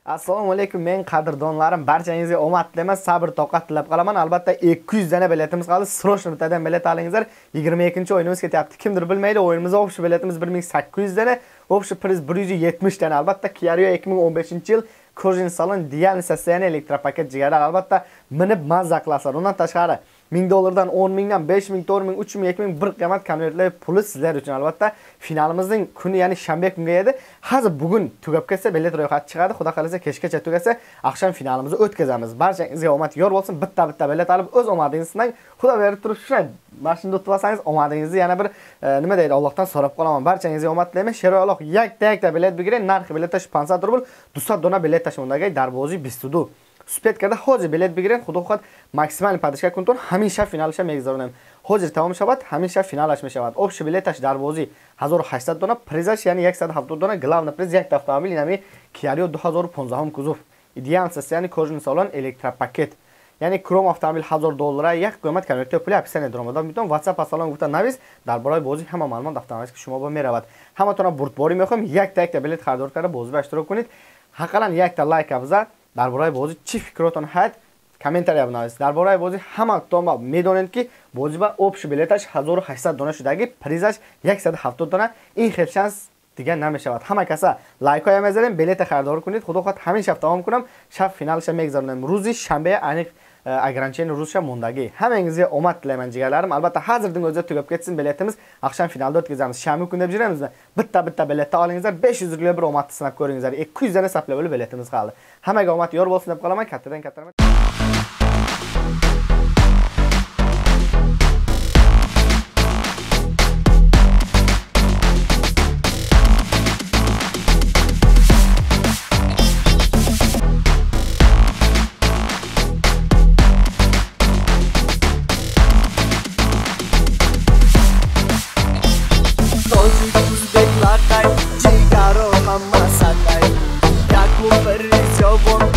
Assalomu alaykum, men qadrdonlarim, barchangizga omad tilayman, sabr toqat tilab qolaman. Albatta 200 dana biletimiz qoldi. Sroshni bittadan bilet olingizlar. 22-o'yinimiz ketyapti. Kimdir bilmaydi, o'yinimizda o'xshi biletimiz 1800 dana, o'xshi priz 170 dana. Albatta Kia 2015-yil Kojin Salon Dial Sassiani elektropaket jigarlar. Albatta minib mazza qilasizlar. Undan tashqari $1000dan 10.000dan 5.000, 4.000, 3.000, 2.000 bir qiymat konvertlar puli sizlar uchun. Albatta finalimizning kuni, ya'ni shanba kunga edi. Hozir bugun tugab ketsa bilet ro'yxati chiqadi. Xudo xolasa kechgacha tugasa, akşam finalimizni o'tkazamiz. Barchangizga omad yor bo'lsin. Bitta bilet olib o'z omadingizni sinang. Xudo berib turib shunday mashinada o'tib olsangiz omadingizni yana bir nima deydi, Allohdan so'rab qolaman. Barchangizga omad tilayman. Sheroyaloq yakta bilet bigiring. Narxi biletlash 500 rubl. 200 dona biletlash undagi darvozi 22. Supetkada hozir bilet bigiring. Xudo xohlab maksimal podishka kunton hamisha finallasha megzorunam. Hozir tamom shavad, hamisha finallasha shavad. Общий biletlash darvozi 1800 dona, prizash ya'ni 170 dona, главный priz yakta avtomobil, ya'ni Kia 2015 kuzov. Ideal ya'ni Kojin Salon elektropaket. Ya'ni krom avtomobil $1000 yak qiymat konvertga puli apisani dromadan biton WhatsApp asalon gufta naviz darboray bozi hamma ma'lumot avtomobilga shuma bo meravat. Hammatona burtbori mexom yakta bilet xaridor kara bozba ishtirok kunid. Haqqan yakta like abza darboray bozi chi fikroton had kommentariya binoysiz. Darboray bozi hamma tomba medonentki boziba общий biletash 1800 dona shudagi prizash 170 dona in xel shans degan namishavad. Hamma kasa like qo'yamazlar, bilet xaridor kunid. Xudo xohlab hamisha davom kunam. Shaf finalsha megzorlanam. Ro'zi shanba aniq ограничение Ruscha mundagi. Hammangizga omad tilayman jigarlarim. Albatta hozirdan o'zida tugab ketsin biletimiz. Akşam finalda o'tkazamiz. Shanba kuni deb jiramiz. Bitta biletni olingizlar. 500 rubl bir omadni sinab ko'ringizlar. 200 dana saplab bo'lib biletimiz qoldi. Hammaga omad yor bo'lsin deb qolaman. Kattadan katta Jigaro hamma sakai, yaku per jobon